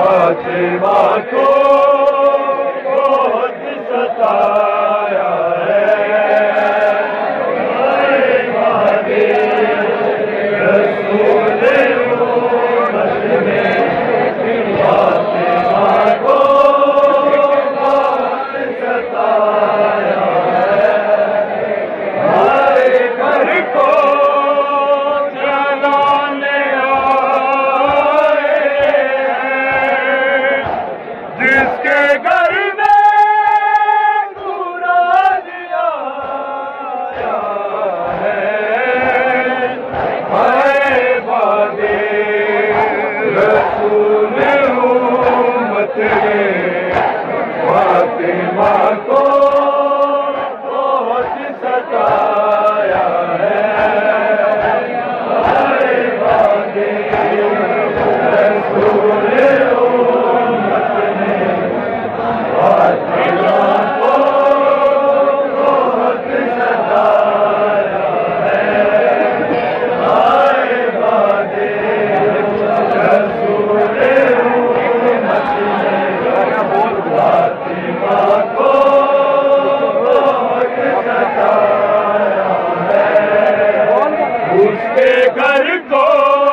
فاطمہ کو بہت ستایا ہے، رسول امت نے فاطمہ کو بہت ستایا ہے، ہمارے گھر کو جلانے آئے ہیں، جس کے گھر میں قرآن آیا ہے، ہائے بادے رسول امت نے فاطمہ کو بہت ستایا ہے، ہائے بادے رسول امت نے فاطمہ کو بہت ستایا ہے، ہائے بادے رسول امت نے فاطمہ کو بہت ستایا ہے، اس کے گھر کو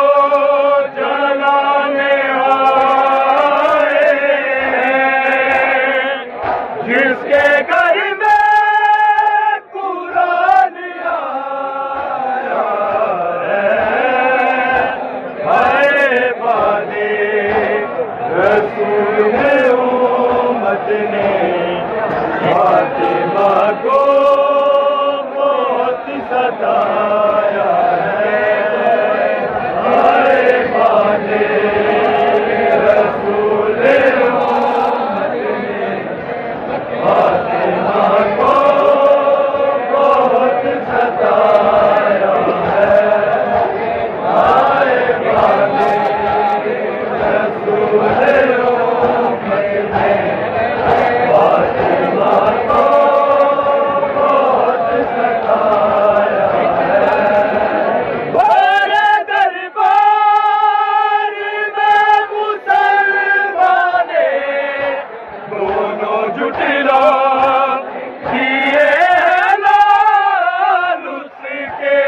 جلانے آئے ہیں، جس کے گھر میں قرآن آیا ہے، ہائے بادے رسول امت نے فاطمہ کو بہت ستایا ہے، ہائے بادے رسول امت نے فاطمہ کو بہت ستایا ہے، ہائے بادے رسول امت نے فاطمہ کو بہت ستایا ہے، بڑے دربار میں مسلمان دونوں جٹلا دیے ہیں لال اس کے،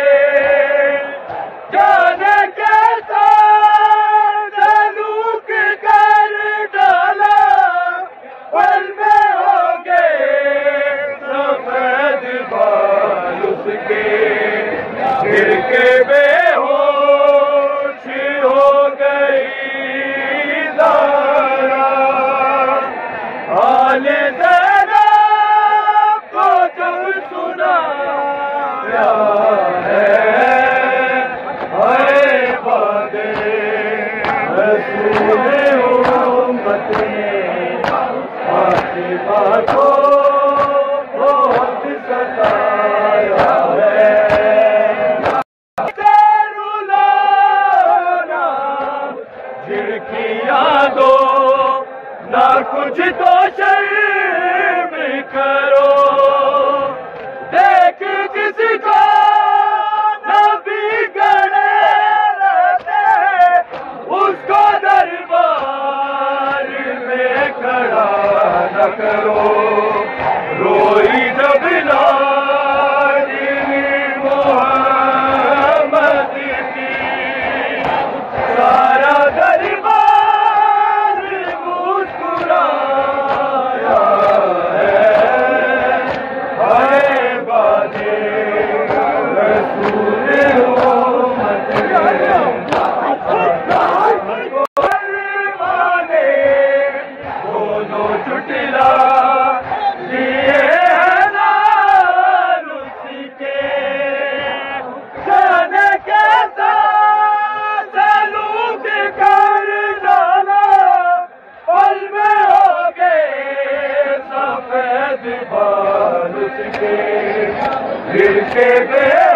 جانے کیسا سلوک کر ڈالا، پل میں ہو گئے سفید بال اس کے، گر کے بے ہوش ہو گئی زہرا، حال زینب کو جب سنایا ہے، ہائے بادے رسول امت نے فاطمہ کو بہت ستایا ہے، رلانا جھڑکیاں دو نہ کچھ تو شرم کرو، دیکھ جس کو نبی گڑے رہتے اس کو دربار میں کھڑا نہ کرو، روئی جب ناجی محمد کی سارا دربار مسکرایا ہے، ہائے بادے رسول امت نے دونوں جٹلا دیے ہیں لال اس کے، جانے کیسا سلوک کر ڈالا، پل میں ہو گئے سفید بال اس کے، گر کے بے